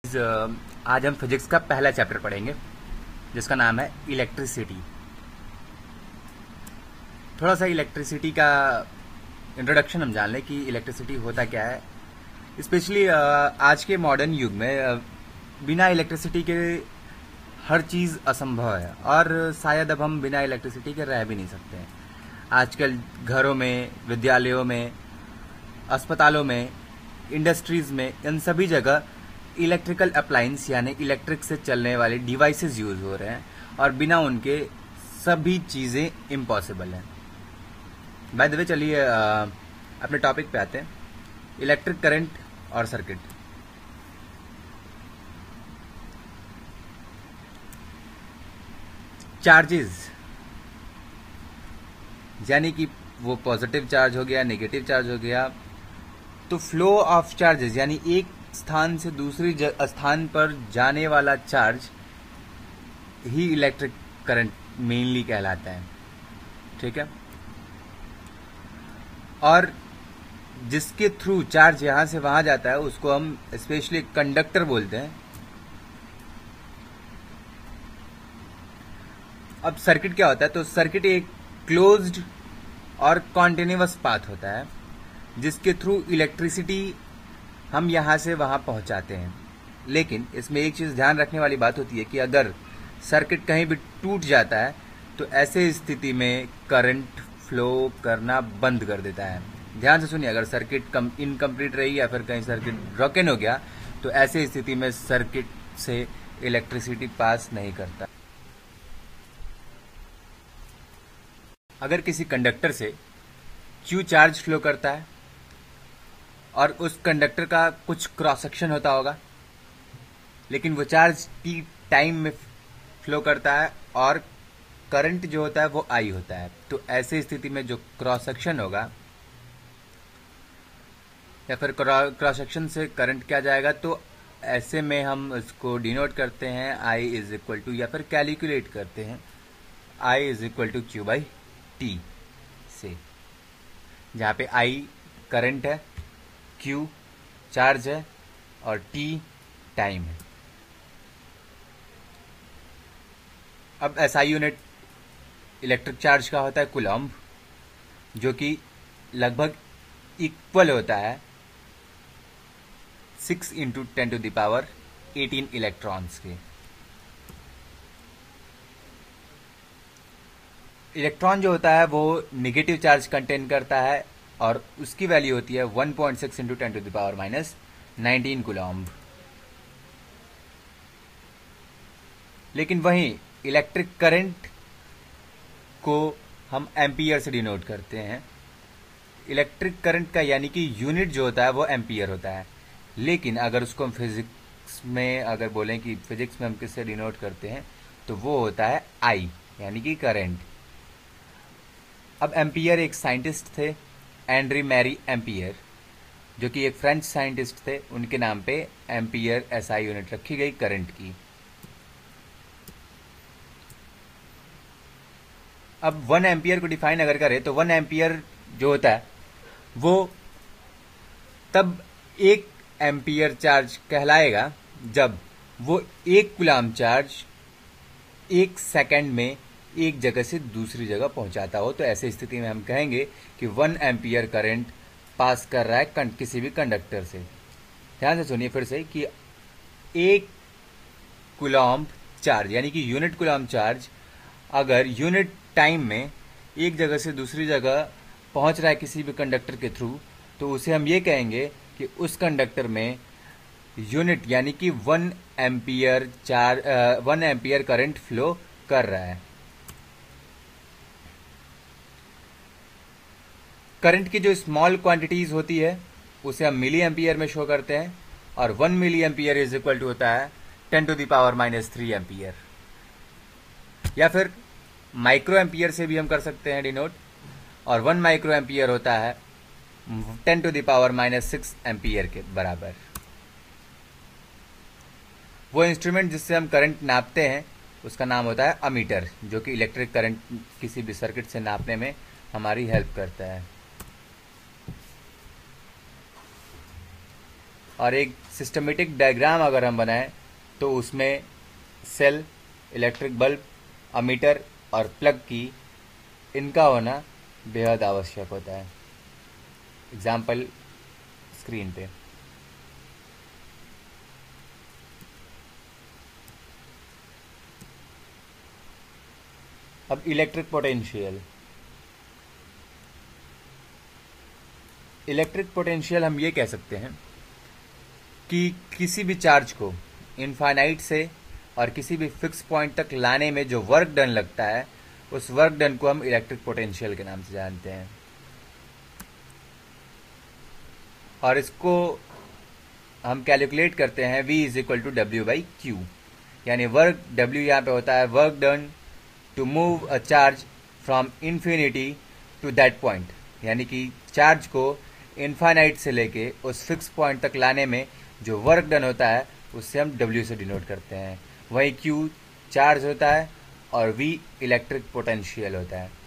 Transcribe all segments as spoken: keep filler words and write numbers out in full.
आज हम फिजिक्स का पहला चैप्टर पढ़ेंगे जिसका नाम है इलेक्ट्रिसिटी। थोड़ा सा इलेक्ट्रिसिटी का इंट्रोडक्शन हम जान लें कि इलेक्ट्रिसिटी होता क्या है। स्पेशली आज के मॉडर्न युग में बिना इलेक्ट्रिसिटी के हर चीज़ असंभव है और शायद अब हम बिना इलेक्ट्रिसिटी के रह भी नहीं सकते हैं। आजकल घरों में, विद्यालयों में, अस्पतालों में, इंडस्ट्रीज में, इन सभी जगह इलेक्ट्रिकल अप्लायंस यानी इलेक्ट्रिक से चलने वाले डिवाइसेस यूज हो रहे हैं और बिना उनके सभी चीजें इम्पॉसिबल हैं। बाय द वे, चलिए अपने टॉपिक पे आते हैं, इलेक्ट्रिक करंट और सर्किट। चार्जेस यानी कि वो पॉजिटिव चार्ज हो गया, नेगेटिव चार्ज हो गया, तो फ्लो ऑफ चार्जेस यानी एक स्थान से दूसरी स्थान पर जाने वाला चार्ज ही इलेक्ट्रिक करंट मेनली कहलाता है। ठीक है, और जिसके थ्रू चार्ज यहां से वहां जाता है उसको हम स्पेशली कंडक्टर बोलते हैं। अब सर्किट क्या होता है? तो सर्किट एक क्लोज्ड और कॉन्टिन्यूअस पाथ होता है जिसके थ्रू इलेक्ट्रिसिटी हम यहां से वहां पहुंचाते हैं। लेकिन इसमें एक चीज ध्यान रखने वाली बात होती है कि अगर सर्किट कहीं भी टूट जाता है तो ऐसे स्थिति में करंट फ्लो करना बंद कर देता है। ध्यान से सुनिए, अगर सर्किट कम इनकम्प्लीट रही या फिर कहीं सर्किट ब्रोकन हो गया तो ऐसे स्थिति में सर्किट से इलेक्ट्रिसिटी पास नहीं करता। अगर किसी कंडक्टर से क्यू चार्ज फ्लो करता है और उस कंडक्टर का कुछ क्रॉस सेक्शन होता होगा, लेकिन वो चार्ज टी टाइम में फ्लो करता है और करंट जो होता है वो आई होता है, तो ऐसे स्थिति में जो क्रॉस सेक्शन होगा या फिर क्रॉस सेक्शन से करंट क्या जाएगा, तो ऐसे में हम इसको डिनोट करते हैं आई इज इक्वल टू, या फिर कैलकुलेट करते हैं I is equal to Q by T से, जहां पे आई करंट है, Q चार्ज है और T टाइम है। अब S I unit electric charge का होता है कूलम्ब, जो कि लगभग इक्वल होता है six into ten to the power eighteen electrons के। इलेक्ट्रॉन जो होता है वो नेगेटिव चार्ज कंटेन करता है और उसकी वैल्यू होती है one point six into ten to the power minus nineteen coulomb. लेकिन वहीं इलेक्ट्रिक करंट को हम एम्पियर से डिनोट करते हैं। इलेक्ट्रिक करंट का यानी कि यूनिट जो होता है वो एम्पियर होता है, लेकिन अगर उसको हम फिजिक्स में अगर बोलें कि फिजिक्स में हम किससे डिनोट करते हैं तो वो होता है आई यानी कि करंट। अब एम्पियर एक साइंटिस्ट थे, एंड्री मैरी एम्पियर, जो कि एक फ्रेंच साइंटिस्ट थे, उनके नाम पे एम्पियर एसआई यूनिट रखी गई करंट की। अब वन एम्पियर को डिफाइन अगर करें तो वन एम्पियर जो होता है वो तब एक एम्पियर चार्ज कहलाएगा जब वो एक कूलम्ब चार्ज एक सेकंड में एक जगह से दूसरी जगह पहुंचाता हो, तो ऐसे स्थिति में हम कहेंगे कि वन एम्पियर करंट पास कर रहा है किसी भी कंडक्टर से। ध्यान से सुनिए फिर से कि एक कूलम्ब चार्ज यानी कि यूनिट कूलम्ब चार्ज अगर यूनिट टाइम में एक जगह से दूसरी जगह पहुंच रहा है किसी भी कंडक्टर के थ्रू, तो उसे हम ये कहेंगे कि उस कंडक्टर में यूनिट यानी कि one ampere charge one ampere current flow कर रहा है। करंट की जो स्मॉल क्वांटिटीज होती है उसे हम मिली एम्पियर में शो करते हैं और one milli ampere is equal to होता है ten to the power minus three ampere, या फिर माइक्रो एम्पियर से भी हम कर सकते हैं डिनोट, और वन माइक्रो एम्पियर होता है ten to the power minus six ampere के बराबर। वो इंस्ट्रूमेंट जिससे हम करंट नापते हैं उसका नाम होता है अमीटर, जो कि इलेक्ट्रिक करंट किसी भी सर्किट से नापने में हमारी हेल्प करता है। और एक सिस्टमेटिक डायग्राम अगर हम बनाएं तो उसमें सेल, इलेक्ट्रिक बल्ब, अमीटर और प्लग की इनका होना बेहद आवश्यक होता है। एग्जाम्पल स्क्रीन पे। अब इलेक्ट्रिक पोटेंशियल। इलेक्ट्रिक पोटेंशियल हम ये कह सकते हैं कि किसी भी चार्ज को इनफाइनाइट से और किसी भी फिक्स पॉइंट तक लाने में जो वर्क डन लगता है, उस वर्क डन को हम इलेक्ट्रिक पोटेंशियल के नाम से जानते हैं। और इसको हम कैलकुलेट करते हैं V is equal to W by Q, यानी वर्क W यहाँ पे होता है work done to move a charge from infinity to that point, यानी कि चार्ज को इनफाइनाइट से लेके उस फिक्स पॉइंट तक लाने में जो वर्क डन होता है उससे हम W से डिनोट करते हैं। वही Q चार्ज होता है और V इलेक्ट्रिक पोटेंशियल होता है।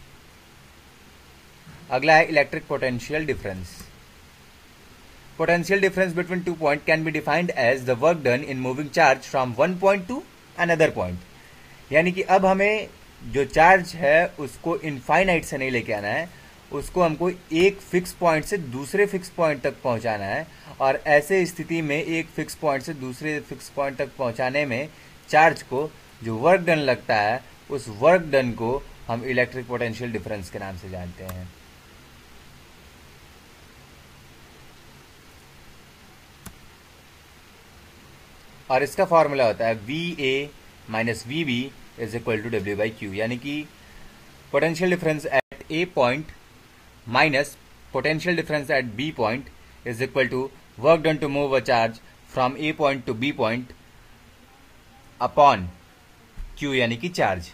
अगला है electric potential difference. Potential difference between two points can be defined as the work done in moving charge from one point to another point. यानी कि अब हमें जो चार्ज है उसको इनफाइनाइट से नहीं लेके आना है, उसको हमको एक फिक्स पॉइंट से दूसरे फिक्स पॉइंट तक पहुंचाना है। और ऐसे स्थिति में एक फिक्स पॉइंट से दूसरे फिक्स पॉइंट तक पहुंचाने में चार्ज को जो वर्क डन लगता है, उस वर्क डन को हम इलेक्ट्रिक पोटेंशियल डिफरेंस के नाम से जानते हैं। और इसका फॉर्मूला होता है V A minus V B is equal to W by Q, यानी कि potential difference at A point minus potential difference at B point is equal to work done to move a charge from A point to B point upon Q, यानी कि charge.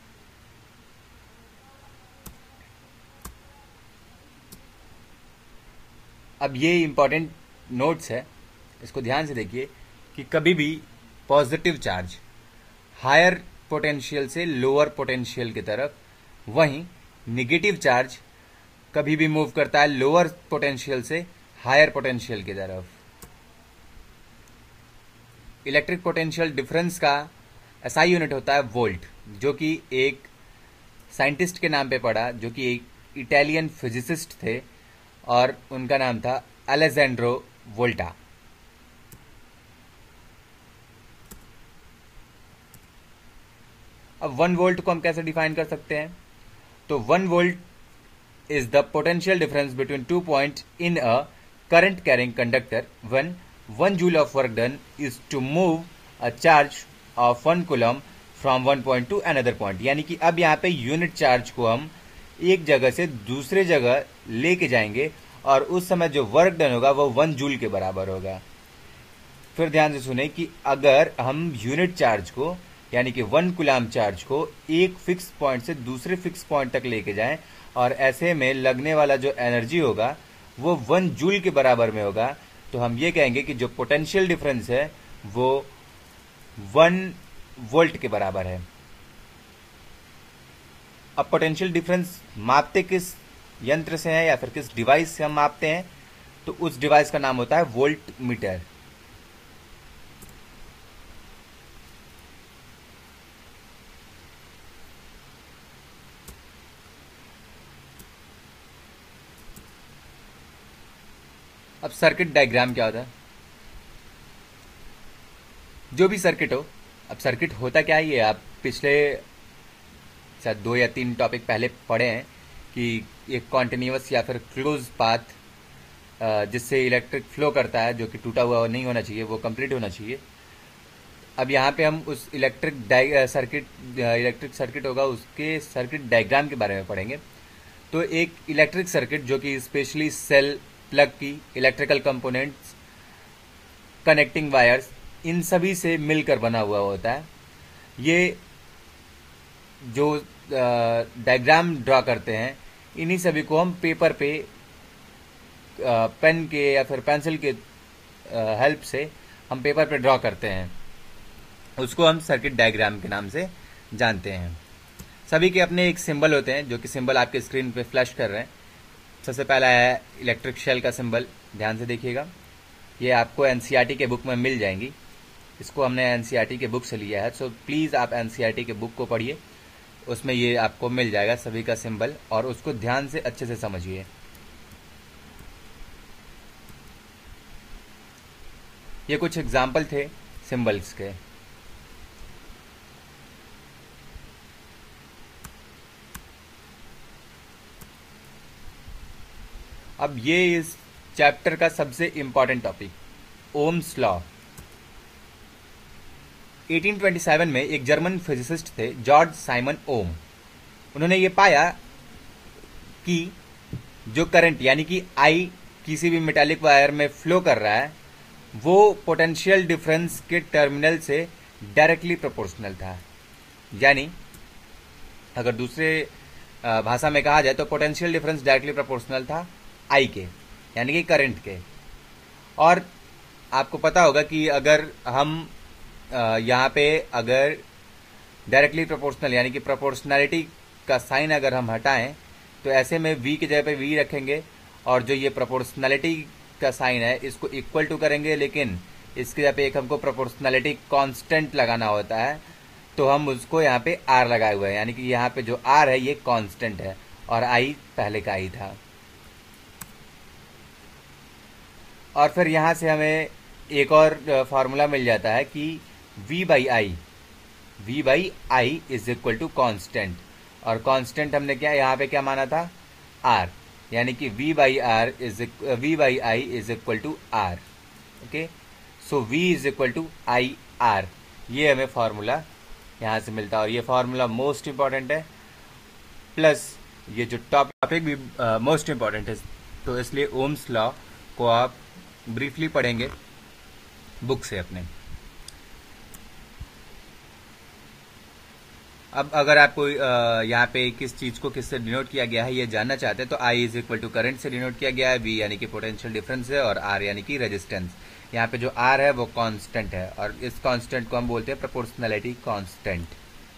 अब ये important notes है, इसको ध्यान से देखिए कि कभी भी पॉजिटिव चार्ज हायर पोटेंशियल से लोअर पोटेंशियल की तरफ, वहीं निगेटिव चार्ज कभी भी मूव करता है लोअर पोटेंशियल से हायर पोटेंशियल की तरफ। इलेक्ट्रिक पोटेंशियल डिफरेंस का एसआई यूनिट होता है वोल्ट, जो कि एक साइंटिस्ट के नाम पे पड़ा, जो कि एक इटालियन फिजिसिस्ट थे और उनका नाम था अलेजेंड्रो वोल्टा। अब वन वोल्ट को हम कैसे डिफाइन कर सकते हैं? तो one volt is the potential difference between two point in a current carrying conductor when one joule of work done is to move a charge of one coulomb from one point to another point. यानी कि अब यहाँ पे unit charge को हम एक जगह से दूसरे जगह लेके जाएंगे और उस समय जो वर्क डन होगा वो वन जूल के बराबर होगा। फिर ध्यान से सुने कि अगर हम यूनिट चार्ज को यानी कि वन कूलम चार्ज को एक फिक्स पॉइंट से दूसरे फिक्स पॉइंट तक लेके जाएं और ऐसे में लगने वाला जो एनर्जी होगा वो वन जूल के बराबर में होगा, तो हम ये कहेंगे कि जो पोटेंशियल डिफरेंस है वो वन वोल्ट के बराबर है। अब पोटेंशियल डिफरेंस मापते किस यंत्र से है या फिर किस डिवाइस से हम मापते हैं, तो उस डिवाइस का नाम होता है वोल्ट मीटर। अब सर्किट डायग्राम क्या होता है? जो भी सर्किट हो, अब सर्किट होता क्या है, ये आप पिछले शायद दो या तीन टॉपिक पहले पढ़े हैं कि एक कॉन्टिन्यूअस या फिर क्लोज पाथ जिससे इलेक्ट्रिक फ्लो करता है, जो कि टूटा हुआ नहीं होना चाहिए, वो कंप्लीट होना चाहिए। अब यहाँ पे हम उस इलेक्ट्रिक सर्किट इलेक्ट्रिक सर्किट होगा उसके सर्किट डायग्राम के बारे में पढ़ेंगे। तो एक इलेक्ट्रिक सर्किट जो कि specially cell, plug key, electrical components, connecting wires, इन सभी से मिलकर बना हुआ होता है। ये जो डायग्राम ड्रॉ करते हैं, इन्हीं सभी को हम पेपर पे पेन के या फिर पेंसिल के हेल्प से हम पेपर पे ड्रॉ करते हैं, उसको हम सर्किट डायग्राम के नाम से जानते हैं। सभी के अपने एक सिंबल होते हैं, जो कि सिंबल आपके स्क्रीन पे फ्लैश कर रहे हैं। सबसे पहला है इलेक्ट्रिक शेल का सिंबल, ध्यान से देखिएगा। ये आपको एनसीईआरटी के बुक में मिल जाएंगी। इसको हमने एनसीईआरटी के बुक से लिया है, सो प्लीज़ आप एनसीईआरटी के बुक को पढ़िए, उसमें ये आपको मिल जाएगा सभी का सिंबल, और उसको ध्यान से अच्छे से समझिए। ये कुछ एग्जाम्पल थे सिंबल्स के। अब ये इस चैप्टर का सबसे इंपॉर्टेंट टॉपिक, ओम्स लॉ। अठारह सौ सत्ताईस में एक जर्मन फिजिसिस्ट थे जॉर्ज साइमन ओम। उन्होंने ये पाया कि जो करंट यानी कि आई किसी भी मेटालिक वायर में फ्लो कर रहा है वो पोटेंशियल डिफरेंस के टर्मिनल से डायरेक्टली प्रोपोर्शनल था। यानी अगर दूसरे भाषा में कहा जाए तो पोटेंशियल डिफरेंस डायरेक्टली प्रोपोर्शनल था आई के, यानी कि करंट के। और आपको पता होगा कि अगर हम यहाँ पे अगर डायरेक्टली प्रोपोर्शनल यानी कि प्रोपोर्शनैलिटी का साइन अगर हम हटाएं तो ऐसे में v की जगह पे v रखेंगे, और जो ये प्रोपोर्शनैलिटी का साइन है इसको इक्वल टू करेंगे, लेकिन इसकी जगह पे एक हमको प्रोपोर्शनैलिटी कांस्टेंट लगाना होता है, तो हम उसको यहाँ पे r लगाए हुए हैं, यानी कि यहाँ पे जो r है ये कांस्टेंट है और i पहले का ही था। और फिर यहां से हमें एक और फार्मूला मिल जाता है कि v by I v by I is equal to constant, और कॉन्स्टेंट हमने क्या यहाँ पे क्या माना था r, यानी कि v by R is v by I is equal to r। Okay, so v is equal to I R, ये हमें फार्मूला यहाँ से मिलता है, और ये फार्मूला मोस्ट इंपॉर्टेंट है, प्लस ये जो टॉपिक भी मोस्ट इंपॉर्टेंट है, तो इसलिए ओम्स लॉ को आप ब्रीफली पढ़ेंगे बुक से अपने। अब अगर आपको यहाँ पे किस चीज को किससे डिनोट किया गया है ये जानना चाहते हैं तो I is equal to current से डिनोट किया गया है, V यानी कि पोटेंशियल डिफरेंस है, और R यानी कि रेजिस्टेंस। यहाँ पे जो R है वो कांस्टेंट है, और इस कांस्टेंट को हम बोलते हैं प्रोपोर्शनैलिटी कांस्टेंट।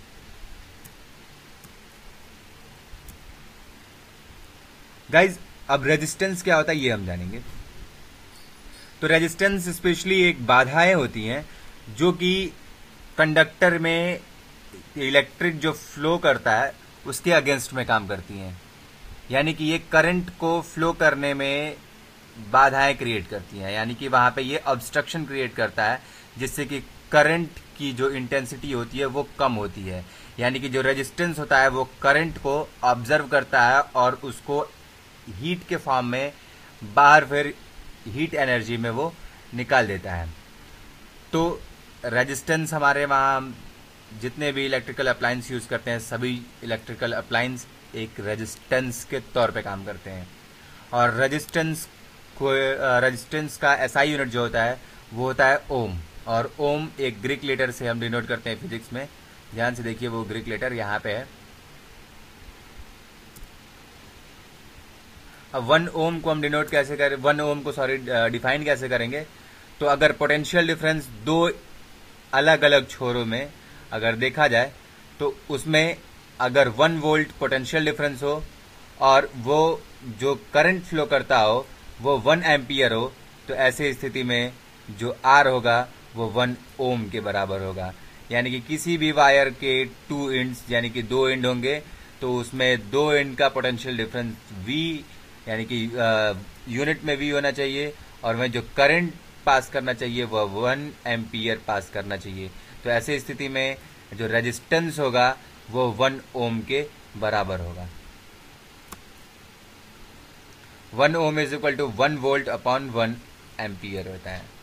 गाइज, अब रेजिस्टेंस क्या होता है ये हम जानेंगे। तो रेजिस्टेंस स्पेशली एक बाधाएं होती हैं जो कि कंडक्टर में इलेक्ट्रिक जो फ्लो करता है उसके अगेंस्ट में काम करती हैं, यानी कि ये करंट को फ्लो करने में बाधाएं क्रिएट करती हैं, यानी कि वहां पे ये ऑब्स्ट्रक्शन क्रिएट करता है जिससे कि करंट की जो इंटेंसिटी होती है वो कम होती है। यानी कि जो रेजिस्टेंस होता है वो करंट को ऑब्जर्व करता है और उसको हीट के फॉर्म में बाहर फिर हीट एनर्जी में वो निकाल देता है। तो रेजिस्टेंस हमारे वहाँ जितने भी इलेक्ट्रिकल अप्लायंस यूज करते हैं सभी इलेक्ट्रिकल अप्लायंस एक रेजिस्टेंस के तौर पे काम करते हैं, और रेजिस्टेंस को रेजिस्टेंस का एसआई यूनिट जो होता है वो होता है ओम, और ओम एक ग्रीक लेटर से हम डिनोट करते हैं फिजिक्स में। ध्यान से देखिए वो ग्रीक लेटर यहाँ पे है। अब वन ओम को हम डिनोट कैसे करें, वन ओम को सॉरी डिफाइन कैसे करेंगे, तो अगर पोटेंशियल डिफरेंस दो अलग अलग छोरों में अगर देखा जाए तो उसमें अगर वन वोल्ट पोटेंशियल डिफरेंस हो और वो जो करंट फ्लो करता हो वो वन एम्पियर हो, तो ऐसी स्थिति में जो आर होगा वो वन ओम के बराबर होगा। यानी कि किसी भी वायर के टू एंड्स यानी कि दो एंड होंगे तो उसमें दो एंड का पोटेंशियल डिफरेंस वी यानी कि यूनिट में वी होना चाहिए, और वह जो करंट पास करना चाहिए वह वन एम्पियर पास करना चाहिए। तो ऐसी स्थिति में जो रेजिस्टेंस होगा वो वन ओम के बराबर होगा। One ohm is equal to one volt upon one ampere होता है।